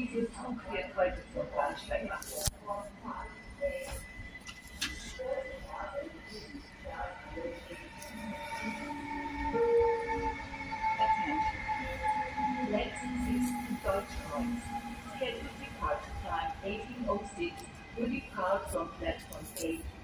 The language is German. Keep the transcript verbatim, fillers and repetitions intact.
Dieser Zug wird heute zum Bahnsteig acht. Next six Deutschkreuz. Scheduled departure time eighteen oh six will depart from platform eight.